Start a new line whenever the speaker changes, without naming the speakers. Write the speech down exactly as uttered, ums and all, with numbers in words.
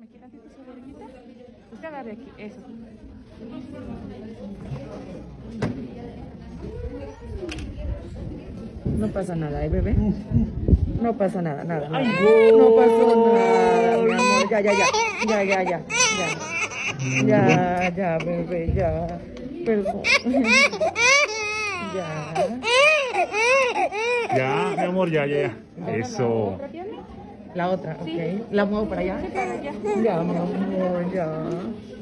me quitan tantito su oreñita. Usted agarre aquí, eso. No pasa nada, ¿eh, bebé? No pasa nada, nada. nada. No pasó nada, mi amor. Ya, ya, ya. Ya, ya, ya. Ya, ya, ya bebé, ya. Perdón. Ya.
Ya, mi amor, ya, ya, ya. Eso.
La otra, ok. La muevo para allá. Ya, mi amor, ya.